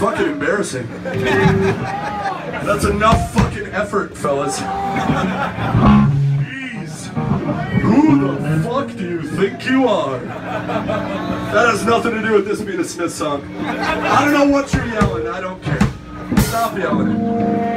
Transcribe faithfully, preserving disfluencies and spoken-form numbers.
fucking embarrassing. That's enough fucking effort, fellas. Jeez. Who the fuck do you think you are? That has nothing to do with this being a Smith song. I don't know what you're yelling. I don't care. Stop yelling.